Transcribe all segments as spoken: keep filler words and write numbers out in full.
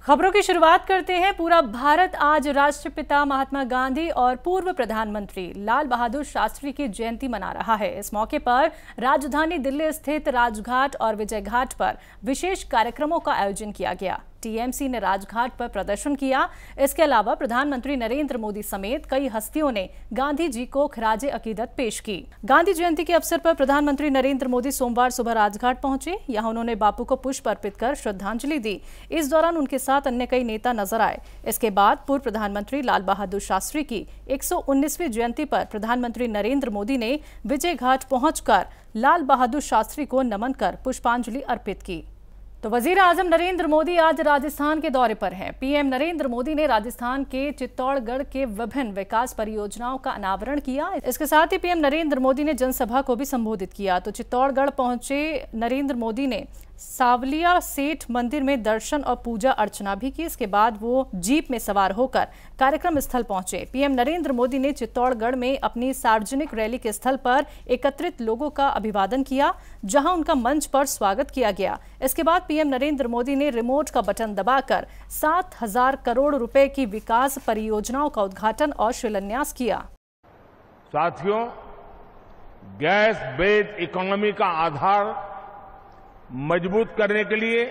खबरों की शुरुआत करते हैं। पूरा भारत आज राष्ट्रपिता महात्मा गांधी और पूर्व प्रधानमंत्री लाल बहादुर शास्त्री की जयंती मना रहा है। इस मौके पर राजधानी दिल्ली स्थित राजघाट और विजय घाट पर विशेष कार्यक्रमों का आयोजन किया गया। टीएमसी ने राजघाट पर प्रदर्शन किया। इसके अलावा प्रधानमंत्री नरेंद्र मोदी समेत कई हस्तियों ने गांधी जी को खराजे अकीदत पेश की। गांधी जयंती के अवसर पर प्रधानमंत्री नरेंद्र मोदी सोमवार सुबह राजघाट पहुंचे। यहां उन्होंने बापू को पुष्प अर्पित कर श्रद्धांजलि दी। इस दौरान उनके साथ अन्य कई नेता नजर आए। इसके बाद पूर्व प्रधानमंत्री लाल बहादुर शास्त्री की एक सौ उन्नीसवीं जयंती पर प्रधानमंत्री नरेंद्र मोदी ने विजय घाट पहुंचकर लाल बहादुर शास्त्री को नमन कर पुष्पांजलि अर्पित की। तो वजीर आजम नरेंद्र मोदी आज राजस्थान के दौरे पर हैं। पीएम नरेंद्र मोदी ने राजस्थान के चित्तौड़गढ़ के विभिन्न विकास परियोजनाओं का अनावरण किया। इसके साथ ही पीएम नरेंद्र मोदी ने जनसभा को भी संबोधित किया। तो चित्तौड़गढ़ पहुंचे नरेंद्र मोदी ने सावलिया सेठ मंदिर में दर्शन और पूजा अर्चना भी की। इसके बाद वो जीप में सवार होकर कार्यक्रम स्थल पहुंचे। पीएम नरेंद्र मोदी ने चित्तौड़गढ़ में अपनी सार्वजनिक रैली के स्थल पर एकत्रित लोगों का अभिवादन किया, जहां उनका मंच पर स्वागत किया गया। इसके बाद पीएम नरेंद्र मोदी ने रिमोट का बटन दबाकर सात हजार करोड़ रुपए की विकास परियोजनाओं का उद्घाटन और शिलान्यास किया। साथियों, गैस बेस्ड इकोनॉमी का आधार मजबूत करने के लिए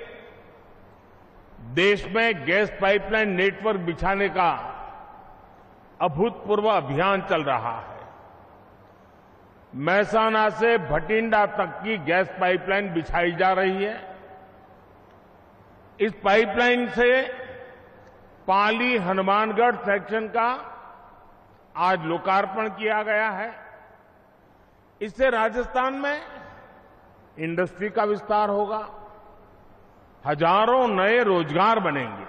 देश में गैस पाइपलाइन नेटवर्क बिछाने का अभूतपूर्व अभियान चल रहा है। महसाना से भटिंडा तक की गैस पाइपलाइन बिछाई जा रही है। इस पाइपलाइन से पाली हनुमानगढ़ सेक्शन का आज लोकार्पण किया गया है। इससे राजस्थान में इंडस्ट्री का विस्तार होगा, हजारों नए रोजगार बनेंगे।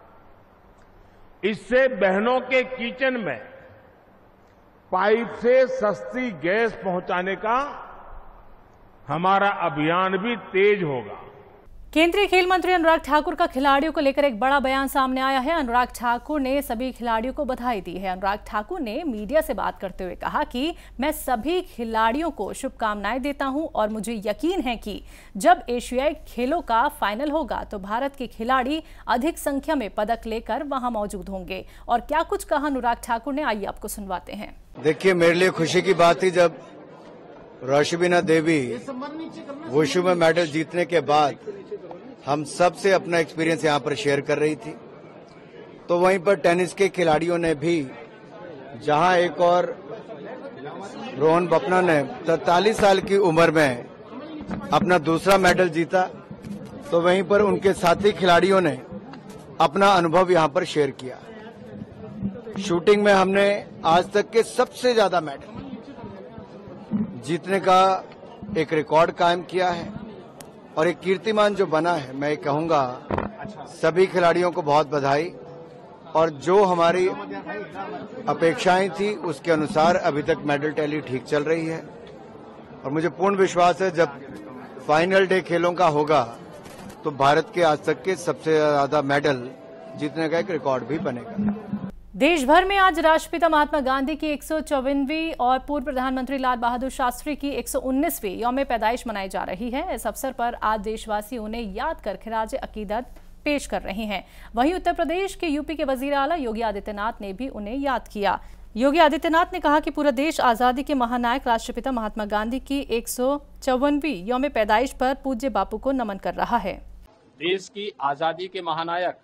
इससे बहनों के किचन में पाइप से सस्ती गैस पहुंचाने का हमारा अभियान भी तेज होगा। केंद्रीय खेल मंत्री अनुराग ठाकुर का खिलाड़ियों को लेकर एक बड़ा बयान सामने आया है। अनुराग ठाकुर ने सभी खिलाड़ियों को बधाई दी है। अनुराग ठाकुर ने मीडिया से बात करते हुए कहा कि मैं सभी खिलाड़ियों को शुभकामनाएं देता हूं और मुझे यकीन है कि जब एशियाई खेलों का फाइनल होगा तो भारत के खिलाड़ी अधिक संख्या में पदक लेकर वहां मौजूद होंगे। और क्या कुछ कहा अनुराग ठाकुर ने, आइए आपको सुनवाते हैं। देखिए, मेरे लिए खुशी की बात थी जब रोशबीना देवी वुशु में मेडल जीतने के बाद हम सबसे अपना एक्सपीरियंस यहाँ पर शेयर कर रही थी। तो वहीं पर टेनिस के खिलाड़ियों ने भी, जहाँ एक और रोहन बोपन्ना ने तैंतालीस साल की उम्र में अपना दूसरा मेडल जीता, तो वहीं पर उनके साथी खिलाड़ियों ने अपना अनुभव यहाँ पर शेयर किया। शूटिंग में हमने आज तक के सबसे ज्यादा मेडल जीतने का एक रिकॉर्ड कायम किया है और एक कीर्तिमान जो बना है, मैं कहूंगा सभी खिलाड़ियों को बहुत बधाई। और जो हमारी अपेक्षाएं थी उसके अनुसार अभी तक मेडल टैली ठीक चल रही है और मुझे पूर्ण विश्वास है जब फाइनल डे खेलों का होगा तो भारत के आज तक के सबसे ज्यादा मेडल जीतने का एक रिकॉर्ड भी बनेगा। देश भर में आज राष्ट्रपिता महात्मा गांधी की एक सौ चौवनवीं और पूर्व प्रधानमंत्री लाल बहादुर शास्त्री की एक सौ उन्नीसवीं यौम पैदाइश मनाई जा रही है। इस अवसर पर आज देशवासी उन्हें याद कर खिराजे अकीदत पेश कर रहे हैं। वहीं उत्तर प्रदेश के यूपी के वजीर आला योगी आदित्यनाथ ने भी उन्हें याद किया। योगी आदित्यनाथ ने कहा कि पूरा देश आजादी के महानायक राष्ट्रपिता महात्मा गांधी की एक सौ चौवनवीं यौम पैदाइश पर पूज्य बापू को नमन कर रहा है। देश की आजादी के महानायक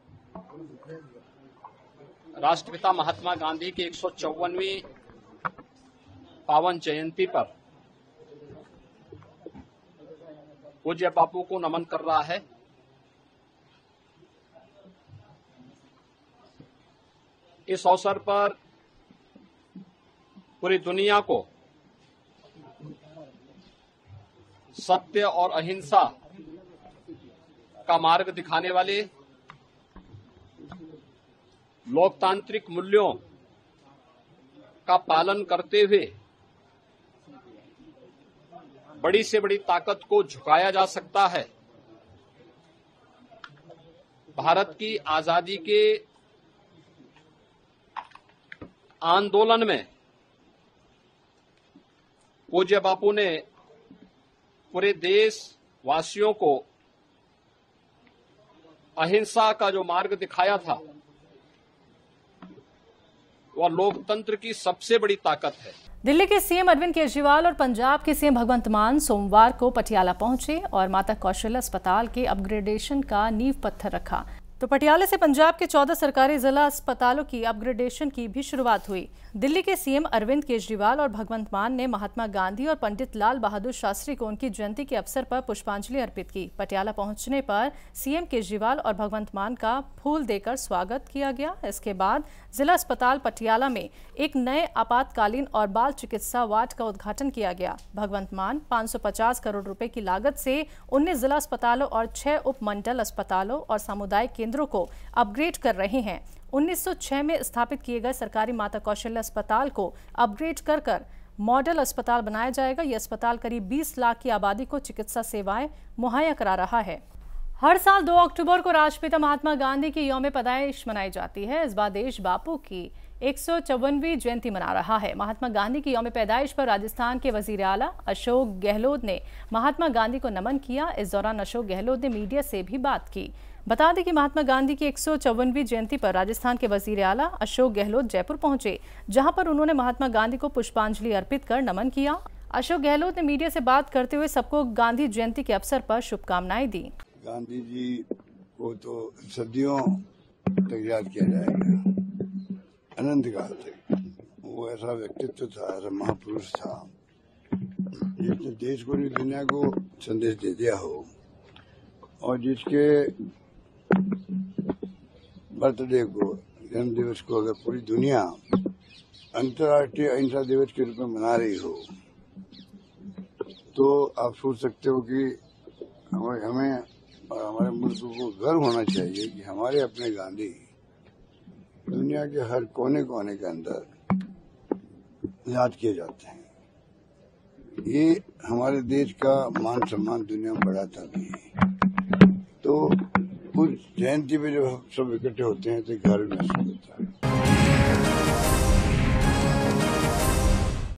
राष्ट्रपिता महात्मा गांधी की एक सौ चौवनवीं पावन जयंती पर पूज्य बापू को नमन कर रहा है। इस अवसर पर पूरी दुनिया को सत्य और अहिंसा का मार्ग दिखाने वाले, लोकतांत्रिक मूल्यों का पालन करते हुए बड़ी से बड़ी ताकत को झुकाया जा सकता है। भारत की आजादी के आंदोलन में पूज्य बापू ने पूरे देश वासियों को अहिंसा का जो मार्ग दिखाया था वह लोकतंत्र की सबसे बड़ी ताकत है। दिल्ली के सीएम अरविंद केजरीवाल और पंजाब के सीएम भगवंत मान सोमवार को पटियाला पहुंचे और माता कौशल्या अस्पताल के अपग्रेडेशन का नींव पत्थर रखा। तो पटियाला से पंजाब के चौदह सरकारी जिला अस्पतालों की अपग्रेडेशन की भी शुरुआत हुई। दिल्ली के सीएम अरविंद केजरीवाल और भगवंत मान ने महात्मा गांधी और पंडित लाल बहादुर शास्त्री को उनकी जयंती के अवसर पर पुष्पांजलि अर्पित की। पटियाला पहुंचने पर सीएम केजरीवाल और भगवंत मान का फूल देकर स्वागत किया गया। इसके बाद जिला अस्पताल पटियाला में एक नए आपातकालीन और बाल चिकित्सा वार्ड का उद्घाटन किया गया। भगवंत मान पाँच सौ पचास करोड़ रुपए की लागत से उन्नीस जिला अस्पतालों और छह उपमंडल अस्पतालों और सामुदायिक केंद्रों को अपग्रेड कर रहे हैं। उन्नीस सौ छह में स्थापित किए गए सरकारी माता कौशल्या अस्पताल को अपग्रेड कर कर मॉडल अस्पताल बनाया जाएगा। यह अस्पताल करीब बीस लाख की आबादी को चिकित्सा सेवाएं मुहैया करा रहा है। हर साल दो अक्टूबर को राष्ट्रपिता महात्मा गांधी की यौम पैदाइश मनाई जाती है। इस बार देश बापू की एक सौ चौवनवीं जयंती मना रहा है। महात्मा गांधी की यौम पैदाइश पर राजस्थान के वजीर आला अशोक गहलोत ने महात्मा गांधी को नमन किया। इस दौरान अशोक गहलोत ने मीडिया से भी बात की। बता दें कि महात्मा गांधी की एक सौ चौवनवीं जयंती पर राजस्थान के वजीर आला अशोक गहलोत जयपुर पहुंचे, जहां पर उन्होंने महात्मा गांधी को पुष्पांजलि अर्पित कर नमन किया। अशोक गहलोत ने मीडिया से बात करते हुए सबको गांधी जयंती के अवसर पर शुभकामनाएं दी। गांधी जी को तो सदियों तक याद किया जाएगा, अनंत काल तक। वो ऐसा व्यक्तित्व था, ऐसा महापुरुष था जिसने देश को नहीं दुनिया को संदेश दे दिया हो, और जिसके बर्थडे को, जन्म दिवस को अगर पूरी दुनिया अंतर्राष्ट्रीय अहिंसा दिवस के रूप में मना रही हो, तो आप सोच सकते हो कि हमें हमें और हमारे मुल्क को गर्व होना चाहिए कि हमारे अपने गांधी दुनिया के हर कोने कोने के अंदर याद किए जाते हैं। ये हमारे देश का मान सम्मान दुनिया में बढ़ाता भी है। तो उस जयंती पे जब सब इकट्ठे होते हैं तो घर में महसूस होता है।